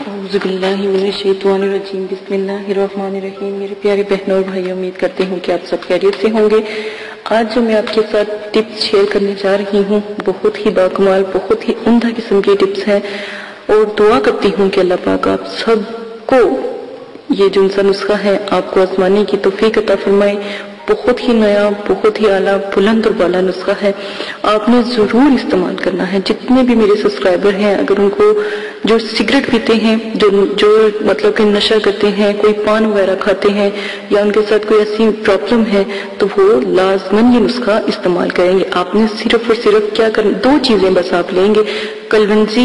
اعوذ باللہ من الشیطان الرجیم بسم اللہ الرحمن الرحیم۔ میرے پیارے بہنوں اور بھائیوں، امید کرتے ہوں کہ آپ سب خیریت سے ہوں گے۔ آج جو میں آپ کے ساتھ ٹپس شیئر کرنے جا رہی ہوں، بہت ہی باکمال، بہت ہی عمدہ قسم کے ٹپس ہیں، اور دعا کرتی ہوں کہ اللہ پاک آپ سب کو یہ جو سا نسخہ ہے آپ کو آزمانے کی توفیق عطا فرمائے۔ بہت ہی نیا، بہت ہی اعلیٰ، بلند اور بالا نسخہ ہے، آپ نے ضرور استعمال کرنا ہے۔ جتنے بھی میرے سبسکرائبر ہیں، اگر ان کو جو سگریٹ پیتے ہیں، جو مطلب کہ نشہ کرتے ہیں، کوئی پان وغیرہ کھاتے ہیں، یا ان کے ساتھ کوئی ایسی پرابلم ہے، تو وہ لازماً یہ نسخہ استعمال کریں گے۔ آپ نے صرف اور صرف کیا کرنا، دو چیزیں بس آپ لیں گے، کلونجی،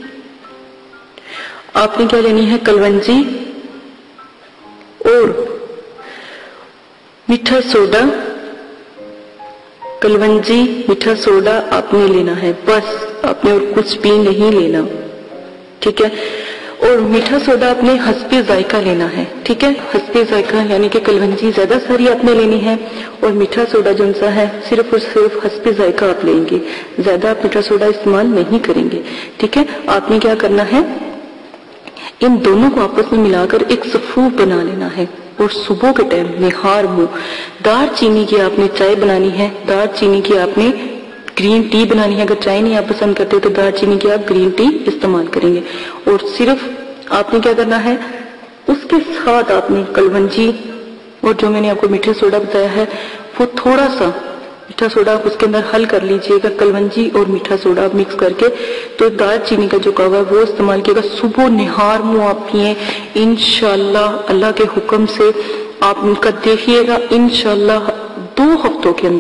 آپ نے کیا لینی ہے، کلونجی اور میٹھا سوڈا۔ کلونجی، میٹھا سوڈا آپ نے لینا ہے، بس آپ نے اور کچھ بھی نہیں لینا، ٹھیک ہے۔ اور میٹھا سوڈا آپ نے حسب ذائقہ لینا ہے، ٹھیک ہے، حسب ذائقہ، یعنی کہ کلونجی زیادہ ساری آپ نے لینی ہے، اور میٹھا سوڈا جو سا ہے صرف اور صرف حسب ذائقہ آپ لیں گے، زیادہ آپ میٹھا سوڈا استعمال نہیں کریں گے، ٹھیک ہے۔ آپ نے کیا کرنا ہے، ان دونوں کو آپس میں ملا کر ایک صفوف بنا لینا ہے، اور صبح کے ٹائم نہار منہ دار چینی کی آپ نے چائے بنانی ہے، دار چینی کی آپ نے گرین ٹی بنانی ہے۔ اگر چائے نہیں آپ پسند کرتے تو دار چینی کی آپ گرین ٹی استعمال کریں گے، اور صرف آپ نے کیا کرنا ہے، اس کے ساتھ آپ نے کلونجی اور جو میں نے آپ کو میٹھا سوڈا بتایا ہے، وہ تھوڑا سا میٹھا سوڈا آپ اس کے اندر حل کر لیجئے گا، کلونجی اور میٹھا سوڈا آپ مکس کر کے، تو دار چینی کا جو کہوا ہے وہ استعمال کیے گا۔ صبح نہار منہ آپ پیئیں، انشاءاللہ اللہ کے حکم سے آپ ان کا دیکھیے گا، انشاءاللہ 2 ہفتوں کے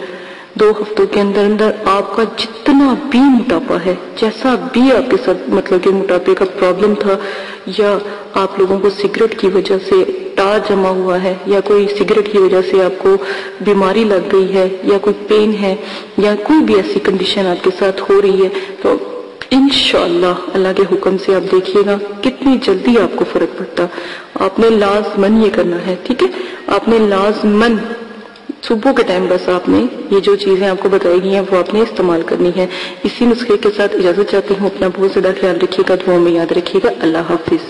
اندر آپ کا جتنا بھی موٹاپا ہے، جیسا بھی آپ کے ساتھ مطلب کہ موٹاپے کا پرابلم تھا، یا آپ لوگوں کو سگریٹ کی وجہ سے ٹار جمع ہوا ہے، یا کوئی سگریٹ کی وجہ سے آپ کو بیماری لگ گئی ہے، یا کوئی پین ہے، یا کوئی بھی ایسی کنڈیشن آپ کے ساتھ ہو رہی ہے، تو انشاءاللہ اللہ کے حکم سے آپ دیکھیے گا کتنی جلدی آپ کو فرق پڑتا۔ آپ نے لازماً یہ کرنا ہے، ٹھیک ہے، آپ نے لازماً صبح کے ٹائم بس آپ نے یہ جو چیزیں آپ کو بتائی گئی ہیں وہ آپ نے استعمال کرنی ہے۔ اسی نسخے کے ساتھ اجازت چاہتی ہوں، اپنا بہت زیادہ خیال رکھیے گا، دعاؤں میں یاد رکھیے گا۔ اللہ حافظ۔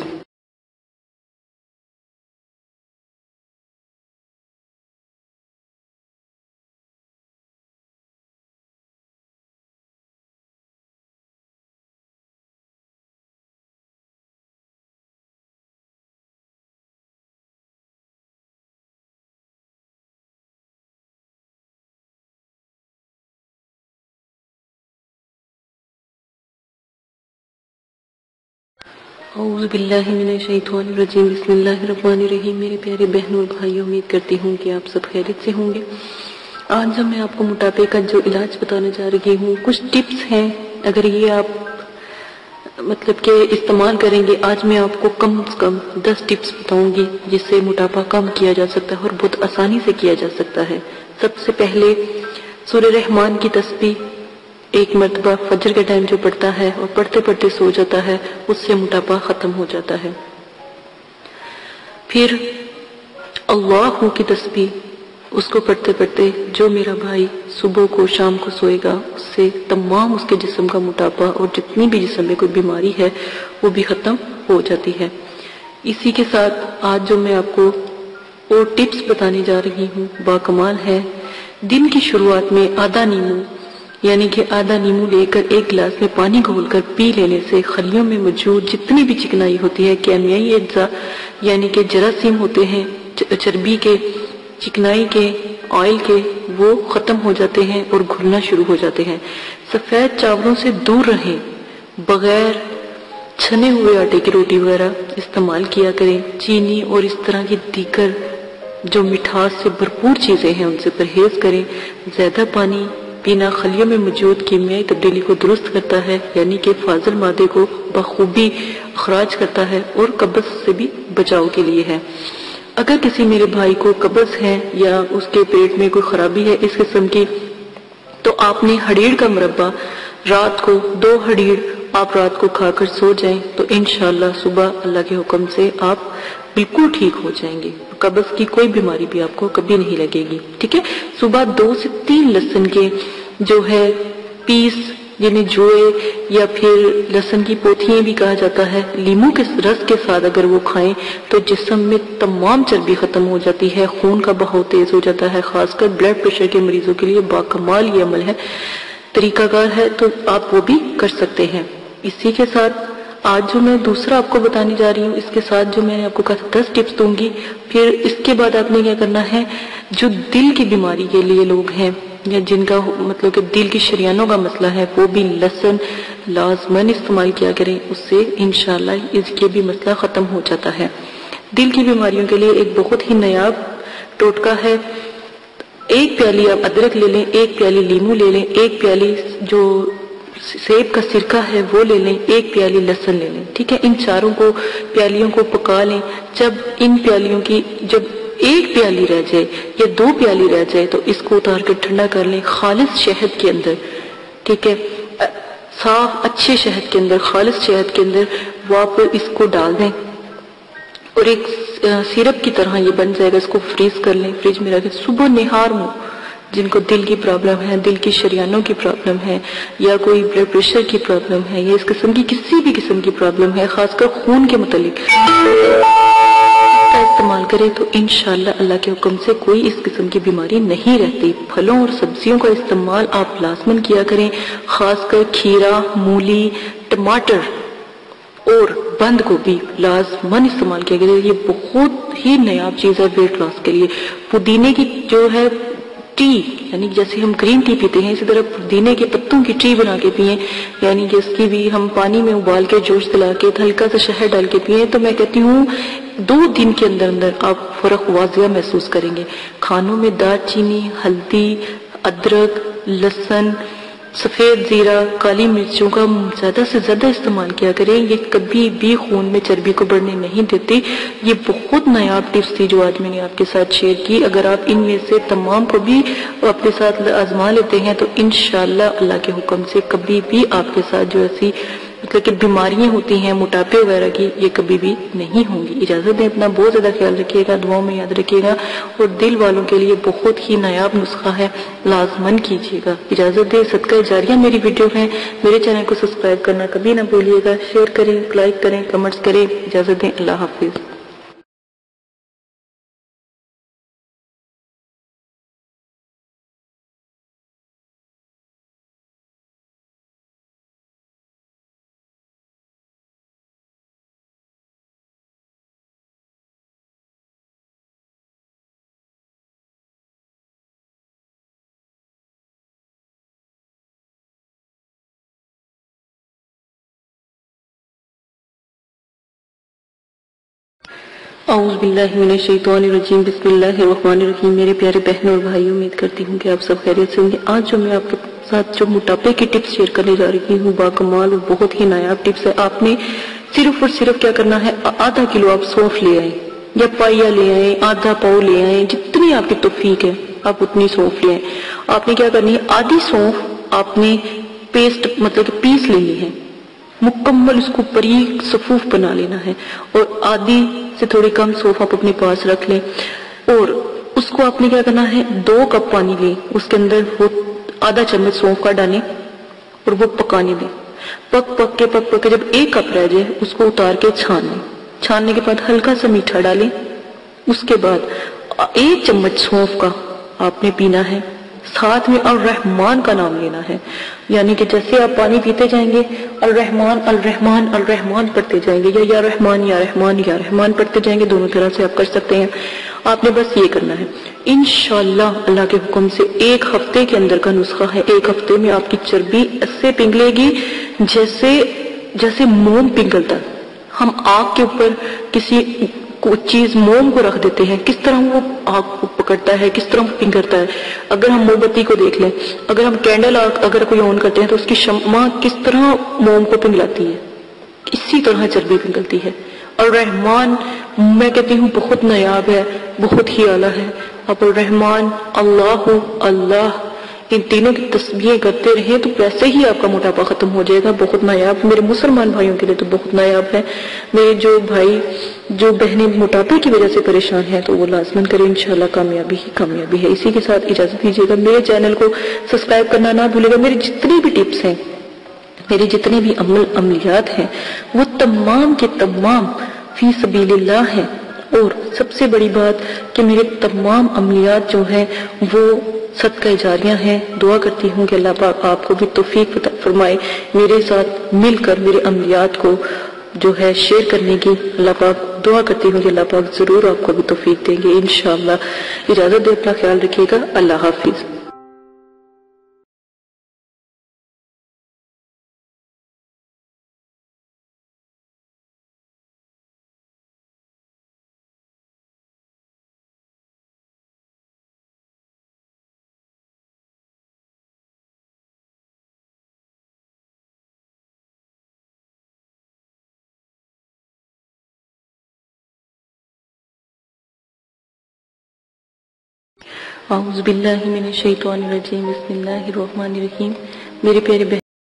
اعوذ باللہ من الشیطان الرجیم بسم اللہ الرحمن الرحیم۔ میرے پیارے بہنوں اور بھائیوں، امید کرتی ہوں کہ آپ سب خیریت سے ہوں گے۔ آج جب میں آپ کو موٹاپے کا جو علاج بتانے جا رہی ہوں، کچھ ٹپس ہیں، اگر یہ آپ مطلب کہ استعمال کریں گے، آج میں آپ کو کم از کم 10 ٹپس بتاؤں گی جس سے موٹاپا کم کیا جا سکتا ہے، اور بہت آسانی سے کیا جا سکتا ہے۔ سب سے پہلے سورہ رحمان کی تسبیح ایک مرتبہ فجر کے ٹائم جو پڑھتا ہے اور پڑھتے پڑھتے سو جاتا ہے، اس سے موٹاپا ختم ہو جاتا ہے۔ پھر اللہ کی تسبیح، اس کو پڑھتے پڑھتے جو میرا بھائی صبح کو شام کو سوئے گا، اس سے تمام اس کے جسم کا موٹاپا اور جتنی بھی جسم میں کوئی بیماری ہے وہ بھی ختم ہو جاتی ہے۔ اسی کے ساتھ آج جو میں آپ کو اور ٹپس بتانے جا رہی ہوں باکمال ہے۔ دن کی شروعات میں آدھا نیمو، یعنی کہ آدھا نیمو لے کر ایک گلاس میں پانی گھول کر پی لینے سے خلیوں میں موجود جتنی بھی چکنائی ہوتی ہے، کیمیائی اجزاء یعنی کہ جراثیم ہوتے ہیں، چربی کے، چکنائی کے، آئل کے، وہ ختم ہو جاتے ہیں اور گھلنا شروع ہو جاتے ہیں۔ سفید چاولوں سے دور رہیں، بغیر چھنے ہوئے آٹے کی روٹی وغیرہ استعمال کیا کریں۔ چینی اور اس طرح کی دیگر جو مٹھاس سے بھرپور چیزیں ہیں ان سے پرہیز کریں۔ زیادہ پانی پینا خلیوں میں موجود کیمیائی تبدیلی کو درست کرتا ہے، یعنی کہ فاضل مادے کو بخوبی اخراج کرتا ہے، اور قبض سے بھی بچاؤ کے لیے ہے۔ اگر کسی میرے بھائی کو قبض ہے یا اس کے پیٹ میں کوئی خرابی ہے اس قسم کی، تو آپ نے ہڑیڑ کا مربع رات کو 2 ہڑیڑ آپ رات کو کھا کر سو جائیں، تو انشاءاللہ صبح اللہ کے حکم سے آپ بالکل ٹھیک ہو جائیں گے، قبض کی کوئی بیماری بھی آپ کو کبھی نہیں لگے گی، ٹھیک ہے۔ صبح 2 سے 3 لہسن کے جو ہے پیس جنہیں جوئے یا پھر لہسن کی پوتیاں بھی کہا جاتا ہے، لیموں کے رس کے ساتھ اگر وہ کھائیں تو جسم میں تمام چربی ختم ہو جاتی ہے، خون کا بہاؤ تیز ہو جاتا ہے، خاص کر بلڈ پریشر کے مریضوں کے لیے باکمال یہ عمل ہے، طریقہ کار ہے، تو آپ وہ بھی کر سکتے ہیں۔ اسی کے ساتھ آج جو میں دوسرا آپ کو بتانے جا رہی ہوں، اس کے ساتھ جو میں نے آپ کو کہا 10 ٹپس دوں گی، پھر اس کے بعد آپ نے کیا کرنا ہے، جو دل کی بیماری کے لیے لوگ ہیں یا جن کا مطلب کہ دل کی شریانوں کا مسئلہ ہے، وہ بھی لہسن لازماً استعمال کیا کریں، اس سے انشاءاللہ اس کے بھی مسئلہ ختم ہو جاتا ہے۔ دل کی بیماریوں کے لیے ایک بہت ہی نایاب ٹوٹکا ہے، 1 پیالی آپ ادرک لے لیں، 1 پیالی لیموں لے لیں، 1 پیالی جو سیب کا سرکہ ہے وہ لے لیں، 1 پیالی لہسن لے لیں، ٹھیک ہے، ان چاروں کو پیالیوں کو پکا لیں۔ جب ان پیالیوں کی جب 1 پیالی رہ جائے یا 2 پیالی رہ جائے تو اس کو اتار کے ٹھنڈا کر لیں خالص شہد کے اندر، ٹھیک ہے، صاف اچھے شہد کے اندر، خالص شہد کے اندر وہ آپ اس کو ڈال دیں اور ایک سیرپ کی طرح یہ بن جائے گا، اس کو فریز کر لیں، فریج میں رکھیں۔ صبح نہار منہ جن کو دل کی پرابلم ہے، دل کی شریانوں کی پرابلم ہے، یا کوئی بلڈ پریشر کی پرابلم ہے، یا اس قسم کی کسی بھی قسم کی پرابلم ہے، خاص کر خون کے متعلق، کا استعمال کریں تو انشاءاللہ اللہ کے حکم سے کوئی اس قسم کی بیماری نہیں رہتی۔ پھلوں اور سبزیوں کا استعمال آپ لازماً کیا کریں، خاص کر کھیرا، مولی، ٹماٹر اور بند گوبھی لازماً استعمال کیا کریں۔ یہ بہت ہی نایاب چیز ہے ویٹ لاس کے لیے۔ پودینے کی جو ہے ٹی، یعنی جیسے ہم گرین ٹی پیتے ہیں، اسی طرح پودینے کے پتوں کی ٹی بنا کے پئیں، یعنی کہ اس کی بھی ہم پانی میں ابال کے جوش دلا کے ہلکا سا شہد ڈال کے پئیں، تو میں کہتی ہوں 2 دن کے اندر اندر آپ فرق واضح محسوس کریں گے۔ کھانوں میں دار چینی، ہلدی، ادرک، لہسن، سفید زیرہ، کالی مرچوں کا زیادہ سے زیادہ استعمال کیا کریں، یہ کبھی بھی خون میں چربی کو بڑھنے نہیں دیتی۔ یہ بہت نایاب ٹپس تھی جو آج میں نے آپ کے ساتھ شیئر کی۔ اگر آپ ان میں سے تمام کو بھی اپنے ساتھ آزما لیتے ہیں تو انشاءاللہ اللہ کے حکم سے کبھی بھی آپ کے ساتھ جو ایسی مطلب کہ بیماریاں ہوتی ہیں موٹاپے وغیرہ کی، یہ کبھی بھی نہیں ہوں گی۔ اجازت دیں، اپنا بہت زیادہ خیال رکھیے گا، دعاؤں میں یاد رکھیے گا، اور دل والوں کے لیے بہت ہی نایاب نسخہ ہے، لازماً کیجیے گا۔ اجازت دیں، صدقہ جاریہ میری ویڈیو ہے، میرے چینل کو سبسکرائب کرنا کبھی نہ بھولیے گا، شیئر کریں، لائک کریں، کمنٹس کریں۔ اجازت دیں، اللہ حافظ۔ اعوذ باللہ من الشیطان الرجیم، بسم اللہ الرحمن الرحیم۔ میرے پیارے بہنوں اور بھائیوں، امید کرتی ہوں کہ آپ سب خیریت سے ہوں گے۔ آج جو میں آپ کے ساتھ جو موٹاپے کی ٹپس شیئر کرنے جا رہی ہوں، باکمال اور بہت ہی نایاب ٹپس ہے۔ آپ نے صرف اور صرف کیا کرنا ہے، آدھا کلو آپ سونف لے آئیں یا پائیا لے آئیں، آدھا پاؤ لے آئیں، جتنی آپ کی توفیق ہے آپ اتنی سونف لے آئیں۔ آپ نے کیا کرنی ہے، آدھی سونف آپ نے پیسٹ مطلب کہ پیس لینی ہے، مکمل اس کو باریک صفوف بنا لینا ہے، اور آدھی سے تھوڑی کم سونف آپ اپنے پاس رکھ لیں، اور اس کو آپ نے کیا کرنا ہے، 2 کپ پانی لیں، اس کے اندر وہ آدھا چمچ سونف کا ڈالیں اور وہ پکانے دیں۔ پک کے جب 1 کپ رہ جائے اس کو اتار کے چھان لیں۔ چھاننے کے بعد ہلکا سا میٹھا ڈالیں، اس کے بعد 1 چمچ سونف کا آپ نے پینا ہے، ساتھ میں الرحمن کا نام لینا ہے، یعنی کہ جیسے آپ پانی پیتے جائیں گے الرحمن الرحمن الرحمن پڑھتے جائیں گے، یا رحمان یا رحمان یا رحمان پڑھتے جائیں گے، دونوں طرح سے آپ کر سکتے ہیں۔ آپ نے بس یہ کرنا ہے، انشاءاللہ اللہ کے حکم سے 1 ہفتے کے اندر کا نسخہ ہے۔ 1 ہفتے میں آپ کی چربی ایسے پگھلے گی جیسے موم پگھلتا ہے۔ ہم آگ کے اوپر کسی چیز موم کو رکھ دیتے ہیں، کس طرح وہ آگ کو پکڑتا ہے، کس طرح وہ پگھلتا ہے۔ اگر ہم موم بتی کو دیکھ لیں، اگر ہم کینڈل اگر کوئی آن کرتے ہیں تو اس کی شمع کس طرح موم کو پگھلاتی ہے، اسی طرح چربی پگھلتی ہے۔ اور رحمان میں کہتی ہوں بہت نایاب ہے، بہت ہی اعلیٰ ہے۔ اب الرحمن، اللہ ان تینوں کی تسبیحیں کرتے رہیں تو ویسے ہی آپ کا موٹاپا ختم ہو جائے گا۔ بہت نایاب، میرے مسلمان بھائیوں کے لیے تو بہت نایاب ہے۔ میرے جو بھائی جو بہنیں موٹاپے کی وجہ سے پریشان ہیں تو وہ لازماً کریں، انشاءاللہ کامیابی ہی کامیابی ہے۔ اسی کے ساتھ اجازت دیجیے گا، میرے چینل کو سبسکرائب کرنا نہ بھولے گا۔ میرے جتنی بھی ٹپس ہیں میرے جتنے بھی عملیات ہیں وہ تمام کے تمام فی سبیل اللہ ہیں، اور سب سے بڑی بات کہ میرے تمام عملیات جو ہیں وہ صدقہ جاریہ ہیں۔ دعا کرتی ہوں کہ اللہ پاک آپ کو بھی توفیق فرمائے میرے ساتھ مل کر میرے عملیات کو جو ہے شیئر کرنے کی۔ اللہ پاک دعا کرتی ہوں کہ اللہ پاک ضرور آپ کو بھی توفیق دیں گے انشاءاللہ۔ اجازت دے، اپنا خیال رکھیے گا، اللہ حافظ۔ اعوذ باللہ من الشیطان الرجیم، بسم اللہ الرحمن الرحیم۔ میرے پیارے